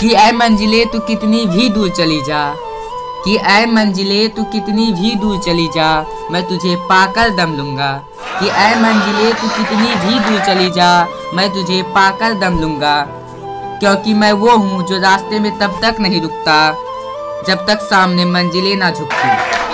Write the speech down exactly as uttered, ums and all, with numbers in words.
कि ऐ मंजिले तू कितनी भी दूर चली जा, कि ऐ मंजिले तू कितनी भी दूर चली जा, मैं तुझे पाकर दम लूँगा। कि ऐ मंजिले तू कितनी भी दूर चली जा, मैं तुझे पाकर दम लूँगा। क्योंकि मैं वो हूँ जो रास्ते में तब तक नहीं रुकता जब तक सामने मंजिलें ना झुकती।